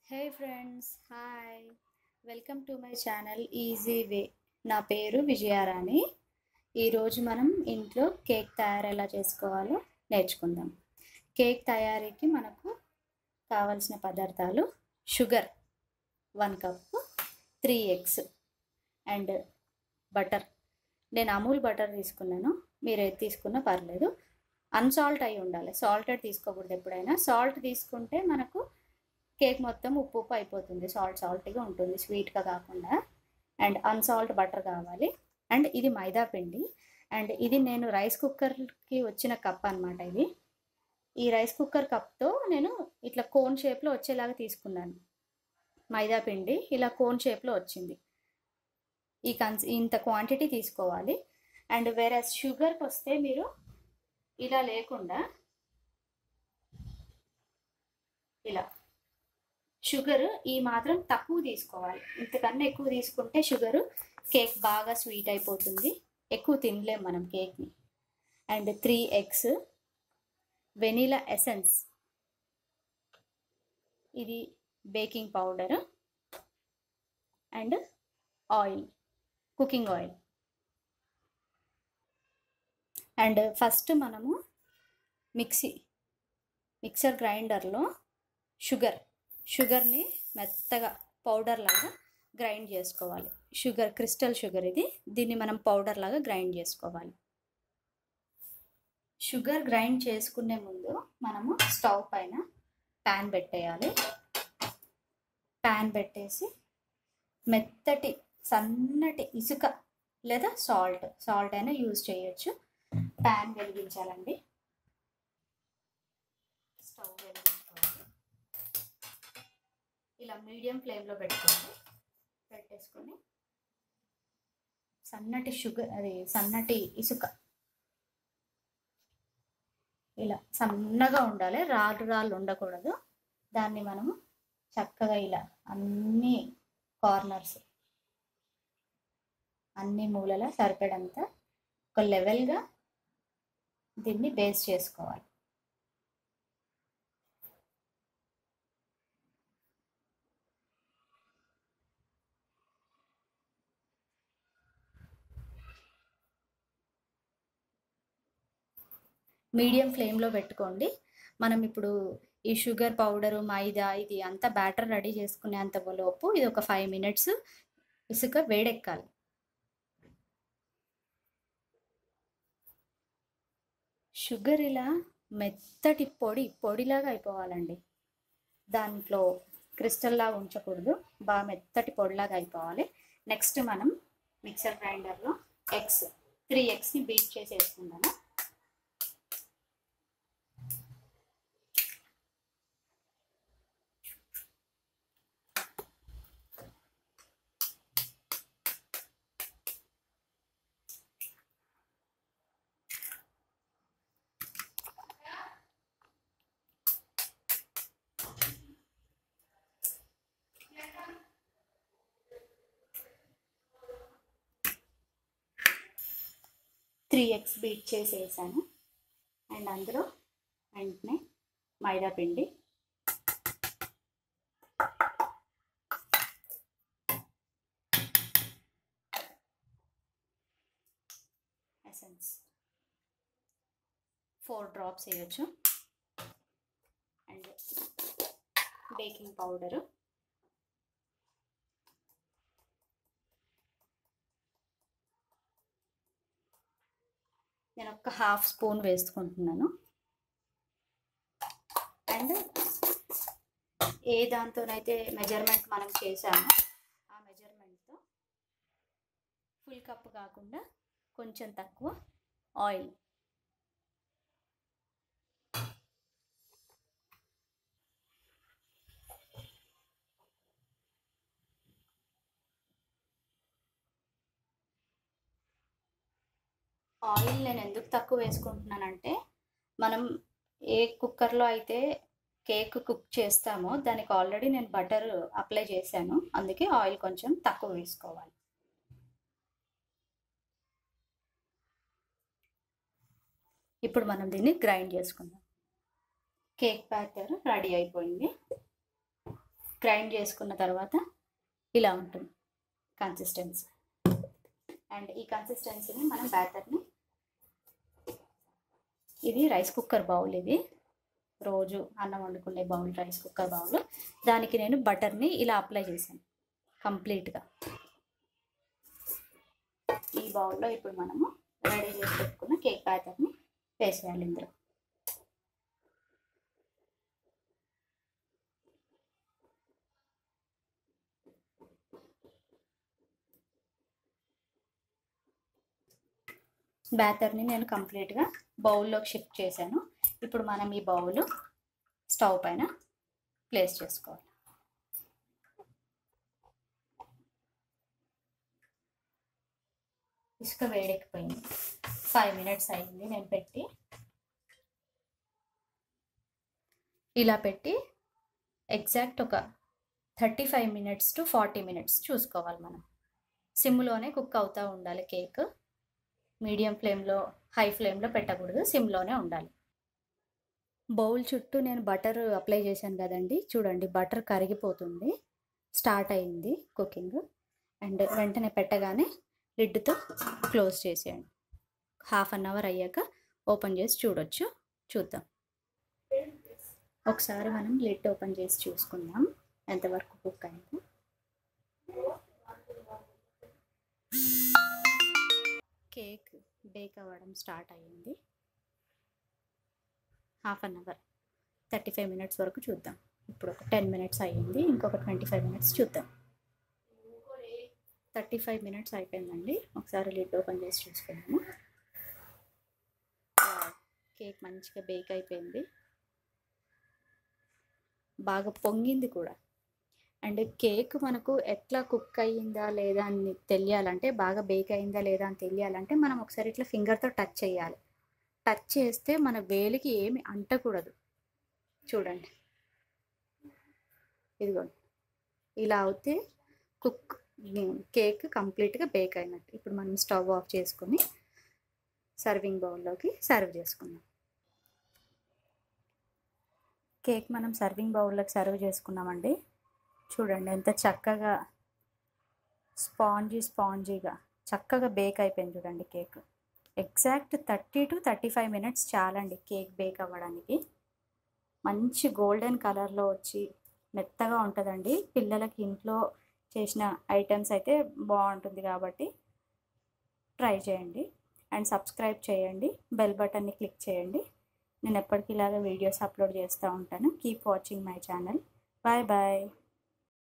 Hey friends, hi. Welcome to my channel easy way. నా పేరు విజయారాణి. ఈరోజు మనం ఇంట్లో కేక్ తయారు ఎలా చేసుకోవాలో నేర్చుకుందాం. కేక్ తయారీకి మనకు కావలసిన పదార్థాలు: sugar 1 cup, 3 eggs and butter. నేను అమూల్ బటర్ తీసుకున్నాను, మీరు ఏది తీసుకున్నా పర్లేదు. అన్సాల్ట్ అయి ఉండాలి, సాల్టెడ్ తీసుకోకూడదు. ఎప్పుడైనా సాల్ట్ తీసుకుంటే మనకు కేక్ మొత్తం ఉప్పు ఉప్పు అయిపోతుంది, సాల్టీగా ఉంటుంది, స్వీట్గా కాకుండా. అండ్ అన్సాల్ట్ బటర్ కావాలి. అండ్ ఇది మైదా పిండి. అండ్ ఇది నేను రైస్ కుక్కర్కి వచ్చిన కప్ అనమాట. ఇది ఈ రైస్ కుక్కర్ కప్తో నేను ఇట్లా కోన్ షేప్లో వచ్చేలాగా తీసుకున్నాను. మైదా పిండి ఇలా కోన్ షేప్లో వచ్చింది. ఇంత క్వాంటిటీ తీసుకోవాలి. అండ్ వేరే షుగర్కి వస్తే మీరు ఇలా లేకుండా ఇలా షుగర్ ఈ మాత్రం తక్కువ తీసుకోవాలి. ఇంతకన్నా ఎక్కువ తీసుకుంటే షుగరు కేక్ బాగా స్వీట్ అయిపోతుంది, ఎక్కువ తినలేం మనం కేక్ని. అండ్ 3 ఎగ్స్, వెనీలా ఎసెన్స్, ఇది baking powder and oil, cooking oil. And first మనము మిక్సర్ గ్రైండర్లో షుగర్ని మెత్తగా పౌడర్ లాగా గ్రైండ్ చేసుకోవాలి. క్రిస్టల్ షుగర్ ఇది, దీన్ని మనం పౌడర్ లాగా గ్రైండ్ చేసుకోవాలి. షుగర్ గ్రైండ్ చేసుకునే ముందు మనము స్టవ్ పైన ప్యాన్ పెట్టేయాలి. ప్యాన్ పెట్టేసి మెత్తటి సన్నటి ఇసుక లేదా సాల్ట్ అయినా యూజ్ చేయొచ్చు. ప్యాన్ వెలిగించాలండి. స్టవ్ వెలిగించుకోవాలి. ఇలా మీడియం ఫ్లేమ్లో పెట్టేసుకొని సన్నటి ఇసుక ఇలా సన్నగా ఉండాలి, రాళ్ళు ఉండకూడదు. దాన్ని మనము చక్కగా ఇలా అన్ని కార్నర్స్, అన్ని మూలల సరిపడంతా ఒక లెవెల్గా దీన్ని బేస్ చేసుకోవాలి. మీడియం ఫ్లేమ్లో పెట్టుకోండి. మనం ఇప్పుడు ఈ షుగర్ పౌడరు, మైదా, ఇది అంతా బ్యాటర్ రెడీ చేసుకునే లోపు ఇది ఒక 5 మినిట్స్ ఇసుక వేడెక్కాలి. షుగర్ ఇలా మెత్తటి పొడిలాగా అయిపోవాలండి. దాంట్లో క్రిస్టల్ లాగా ఉంచకూడదు, బాగా మెత్తటి పొడిలాగా అయిపోవాలి. నెక్స్ట్ మనం మిక్సర్ గ్రైండర్లో 3 ఎగ్స్ని బీట్ చేసి వేసుకుందాము. త్రీ ఎగ్స్ బీట్ చేసి వేసాను. అండ్ అందులో వెంటనే మైదా పిండి, ఎసెన్స్ 4 డ్రాప్స్ వేయచ్చు. అండ్ బేకింగ్ పౌడరు, నేను ఒక 1/2 స్పూన్ వేసుకుంటున్నాను. అండ్ ఏ దాంతోనైతే మెజర్మెంట్ మనం చేసామో ఆ మెజర్మెంట్తో ఫుల్ కప్ కాకుండా కొంచెం తక్కువ ఆయిల్. ఆయిల్ నేను ఎందుకు తక్కువ వేసుకుంటున్నానంటే, మనం ఏ కుక్కర్లో అయితే కేక్ కుక్ చేస్తామో దానికి ఆల్రెడీ నేను బటర్ అప్లై చేశాను, అందుకే ఆయిల్ కొంచెం తక్కువ వేసుకోవాలి. ఇప్పుడు మనం దీన్ని గ్రైండ్ చేసుకుందాం. కేక్ బ్యాటర్ రెడీ అయిపోయింది. గ్రైండ్ చేసుకున్న తర్వాత ఇలా ఉంటుంది కన్సిస్టెన్సీ. అండ్ ఈ కన్సిస్టెన్సీని మనం బ్యాటర్ని, ఇది రైస్ కుక్కర్ బౌల్, ఇది రోజు అన్నం వండుకునే బౌల్, రైస్ కుక్కర్ బౌల్. దానికి నేను బటర్ని ఇలా అప్లై చేశాను కంప్లీట్గా. ఈ బౌల్లో ఇప్పుడు మనము రెడీ చేసి పెట్టుకున్న కేక్ బ్యాటర్ని వేసేయాలి ఇందులో. బ్యాటర్ని నేను కంప్లీట్గా బౌల్లోకి షిఫ్ట్ చేశాను. ఇప్పుడు మనం ఈ బౌల్ స్టవ్ పైన ప్లేస్ చేసుకోవాలి. ఇసుక వేడెక్కిపోయింది. 5 minutes అయింది నేను పెట్టి. ఇలా పెట్టి ఎగ్జాక్ట్ ఒక 35 minutes to 40 minutes చూసుకోవాలి మనం. సిమ్లోనే కుక్ అవుతూ ఉండాలి కేక్. మీడియం ఫ్లేమ్లో, హై ఫ్లేమ్లో పెట్టకూడదు, సిమ్లోనే ఉండాలి. బౌల్ చుట్టూ నేను బటర్ అప్లై చేశాను కదండి, చూడండి బటర్ కరిగిపోతుంది. స్టార్ట్ అయింది కుకింగ్. అండ్ వెంటనే పెట్టగానే లిడ్తో క్లోజ్ చేసేయండి. 1/2 hour అయ్యాక ఓపెన్ చేసి చూడొచ్చు. చూద్దాం. ఒకసారి మనం లిడ్ ఓపెన్ చేసి చూసుకుందాం ఎంతవరకు కుక్ అయింది. కేక్ బేక్ అవ్వడం స్టార్ట్ అయ్యింది. 1/2 hour, 35 minutes వరకు చూద్దాం. ఇప్పుడు ఒక 10 minutes అయ్యింది, ఇంకొక 25 minutes చూద్దాం. 35 minutes అయిపోయిందండి. ఒకసారి లిడ్ ఓపెన్ చేసి చూసుకున్నాము. కేక్ మంచిగా బేక్ అయిపోయింది, బాగా పొంగింది కూడా. అండ్ కేక్ మనకు ఎట్లా కుక్ అయ్యిందా లేదా అని తెలియాలంటే, బాగా బేక్ అయిందా లేదా అని తెలియాలంటే మనం ఒకసారి ఇట్లా ఫింగర్తో టచ్ చేయాలి. టచ్ చేస్తే మన వేలికి ఏమి అంటకూడదు. చూడండి, ఇదిగోండి, ఇలా అవుతే కేక్ కంప్లీట్గా బేక్ అయినట్టు. ఇప్పుడు మనం స్టవ్ ఆఫ్ చేసుకొని సర్వింగ్ బౌల్లోకి సర్వ్ చేసుకుందాం. కేక్ మనం సర్వింగ్ బౌల్లోకి సర్వ్ చేసుకున్నామండి. చూడండి ఎంత చక్కగా స్పాంజీగా చక్కగా బేక్ అయిపోయింది. చూడండి కేక్ ఎగ్జాక్ట్ 30 to 35 minutes చాలండి కేక్ బేక్ అవ్వడానికి. మంచి గోల్డెన్ కలర్లో వచ్చి మెత్తగా ఉంటుందండి. పిల్లలకి ఇంట్లో చేసిన ఐటమ్స్ అయితే బాగుంటుంది కాబట్టి ట్రై చేయండి. అండ్ సబ్స్క్రైబ్ చేయండి, బెల్ బటన్ని క్లిక్ చేయండి. నేను ఎప్పటికీ ఇలాగ వీడియోస్ అప్లోడ్ చేస్తూ ఉంటాను. Keep watching my channel. Bye bye.